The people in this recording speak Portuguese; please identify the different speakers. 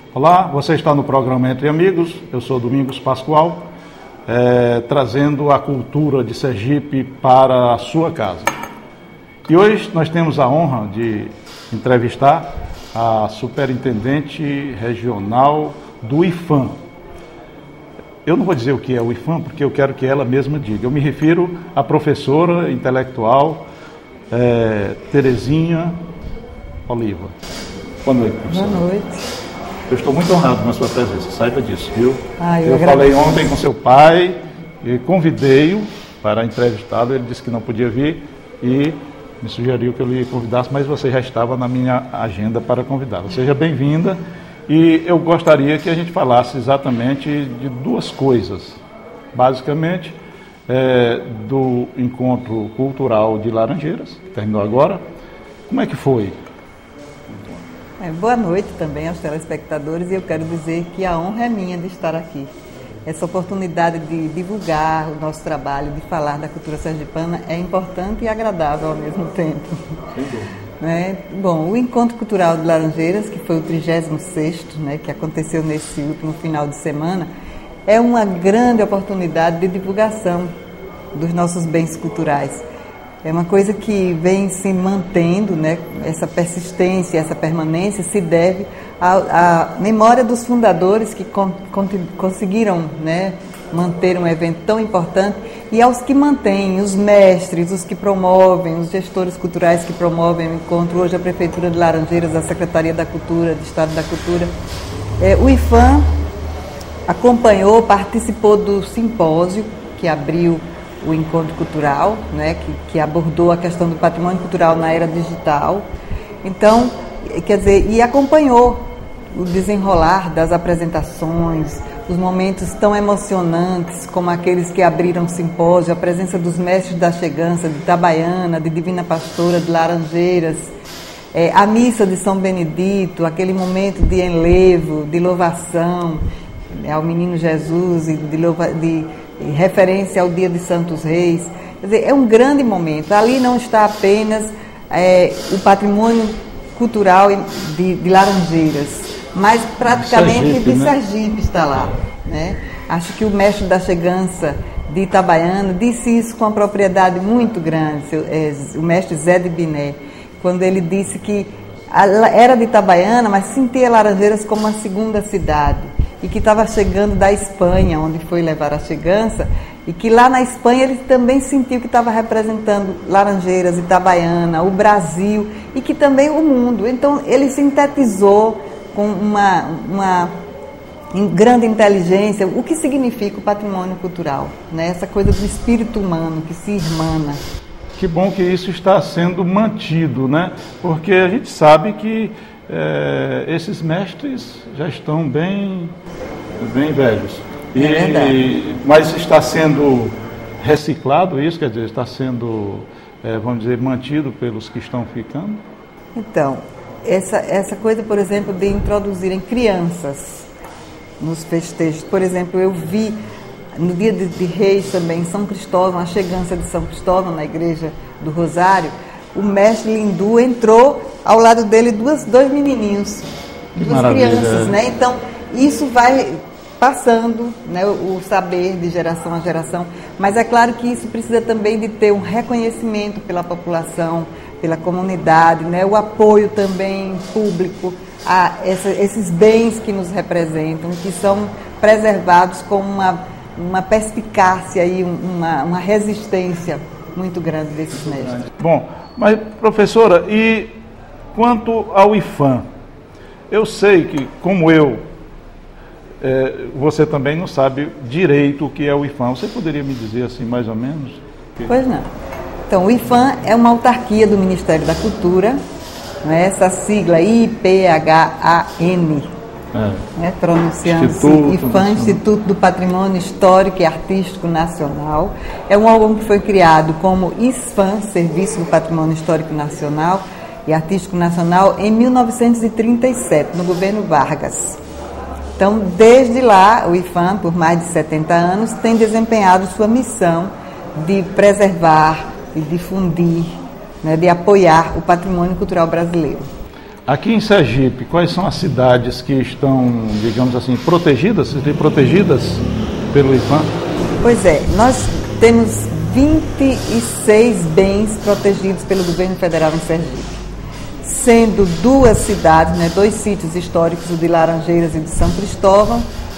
Speaker 1: Olá, você está no programa Entre Amigos, eu sou Domingos Pascoal, trazendo a cultura de Sergipe para a sua casa. E hoje nós temos a honra de entrevistar a superintendente regional do IFAM. Eu não vou dizer o que é o IFAM, porque eu quero que ela mesma diga. Eu me refiro à professora intelectual Terezinha Oliva. Boa noite, professora.
Speaker 2: Boa noite.
Speaker 1: Eu estou muito honrado com a sua presença, saiba disso, viu?
Speaker 2: Eu
Speaker 1: falei ontem com seu pai e convidei-o para entrevistá-lo. Ele disse que não podia vir e me sugeriu que eu lhe convidasse, mas você já estava na minha agenda para convidá-la. Seja bem-vinda e eu gostaria que a gente falasse exatamente de duas coisas. Basicamente, do Encontro Cultural de Laranjeiras, que terminou agora. Como é que foi?
Speaker 2: Boa noite também aos telespectadores e eu quero dizer que a honra é minha de estar aqui. Essa oportunidade de divulgar o nosso trabalho, de falar da cultura sergipana é importante e agradável ao mesmo tempo. Bom, o Encontro Cultural de Laranjeiras, que foi o 36º, que aconteceu nesse último final de semana, é uma grande oportunidade de divulgação dos nossos bens culturais. É uma coisa que vem se mantendo, essa persistência, essa permanência se deve à memória dos fundadores que conseguiram manter um evento tão importante e aos que mantêm, os mestres, os que promovem, os gestores culturais que promovem o encontro. Hoje a Prefeitura de Laranjeiras, a Secretaria da Cultura, do Estado da Cultura. O IFAM acompanhou, participou do simpósio que abriu o encontro cultural, que abordou a questão do patrimônio cultural na era digital. Então, e acompanhou o desenrolar das apresentações, os momentos tão emocionantes como aqueles que abriram o simpósio, a presença dos mestres da Chegança, de Itabaiana, de Divina Pastora, de Laranjeiras, a missa de São Benedito, aquele momento de enlevo, de louvação ao Menino Jesus e de referência ao Dia de Santos Reis. Quer dizer, é um grande momento. Ali não está apenas o patrimônio cultural de Laranjeiras, mas praticamente de Sergipe está lá. Acho que o mestre da Chegança de Itabaiana disse isso com uma propriedade muito grande, o mestre Zé de Biné, quando ele disse que era de Itabaiana, mas sentia Laranjeiras como uma segunda cidade, e que estava chegando da Espanha, onde foi levar a Chegança, e que lá na Espanha ele também sentiu que estava representando Laranjeiras, Itabaiana, o Brasil, e que também o mundo. Então ele sintetizou com uma grande inteligência o que significa o patrimônio cultural, essa coisa do espírito humano que se irmana.
Speaker 1: Que bom que isso está sendo mantido, porque a gente sabe que esses mestres já estão bem velhos. Mas está sendo reciclado isso, quer dizer, está sendo, vamos dizer, mantido pelos que estão ficando? Então,
Speaker 2: essa coisa, por exemplo, de introduzirem crianças nos festejos. Por exemplo, eu vi no dia de Reis também, em São Cristóvão, a Chegança de São Cristóvão, na Igreja do Rosário, o mestre Lindu entrou ao lado dele dois menininhos, duas crianças, Então, isso vai passando, o saber de geração a geração, mas é claro que isso precisa também de ter um reconhecimento pela população, pela comunidade, o apoio também público a esses bens que nos representam, que são preservados com uma perspicácia e uma resistência muito grande desses mestres.
Speaker 1: Bom, mas professora, e quanto ao IFAM, eu sei que, como você também não sabe direito o que é o IFAM. Você poderia me dizer assim, mais ou menos?
Speaker 2: Pois não. Então, o IFAM é uma autarquia do Ministério da Cultura, essa sigla IPHAN, pronunciando-se IFAM, Instituto do Patrimônio Histórico e Artístico Nacional. É um órgão que foi criado como ISFAM, Serviço do Patrimônio Histórico Nacional e Artístico Nacional, em 1937, no governo Vargas. Então, desde lá, o IFAM, por mais de 70 anos, tem desempenhado sua missão de preservar e difundir, de apoiar o patrimônio cultural brasileiro.
Speaker 1: Aqui em Sergipe, quais são as cidades que estão, digamos assim, protegidas pelo IPAM?
Speaker 2: Pois é, nós temos 26 bens protegidos pelo governo federal em Sergipe, sendo 2 cidades, 2 sítios históricos, o de Laranjeiras e o de São Cristóvão,